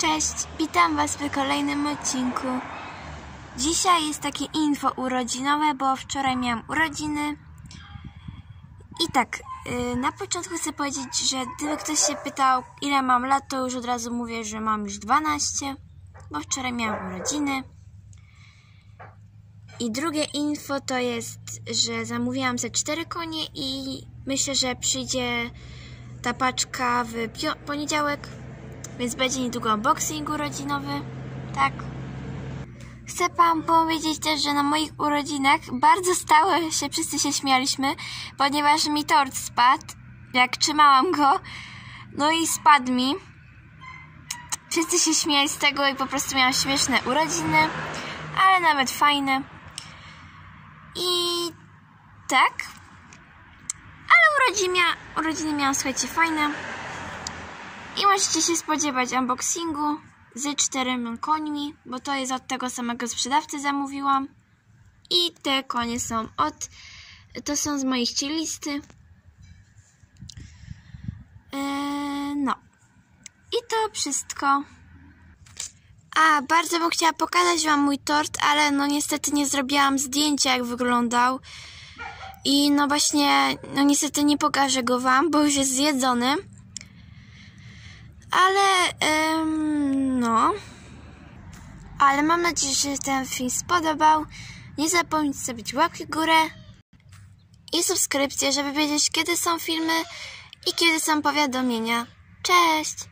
Cześć, witam Was w kolejnym odcinku. Dzisiaj jest takie info urodzinowe, bo wczoraj miałam urodziny. I tak, na początku chcę powiedzieć, że gdyby ktoś się pytał, ile mam lat, to już od razu mówię, że mam już 12, bo wczoraj miałam urodziny. I drugie info to jest, że zamówiłam ze 4 konie i myślę, że przyjdzie ta paczka w poniedziałek, więc będzie niedługo unboxing urodzinowy, tak. Chcę Wam powiedzieć też, że na moich urodzinach bardzo stało się, wszyscy się śmialiśmy, ponieważ mi tort spadł, jak trzymałam go, no i spadł mi. Wszyscy się śmiali z tego i po prostu miałam śmieszne urodziny, ale nawet fajne. I tak, ale urodziny miałam, słuchajcie, fajne. I możecie się spodziewać unboxingu z 4 końmi, bo to jest od tego samego sprzedawcy, zamówiłam. I te konie są to są z mojej stylisty. No. I to wszystko. A, bardzo bym chciała pokazać Wam mój tort, ale no niestety nie zrobiłam zdjęcia, jak wyglądał. I no właśnie, no niestety nie pokażę go Wam, bo już jest zjedzony. Ale, no. Ale mam nadzieję, że ten film spodobał. Nie zapomnijcie zostawić łapki w górę i subskrypcję, żeby wiedzieć, kiedy są filmy i kiedy są powiadomienia. Cześć!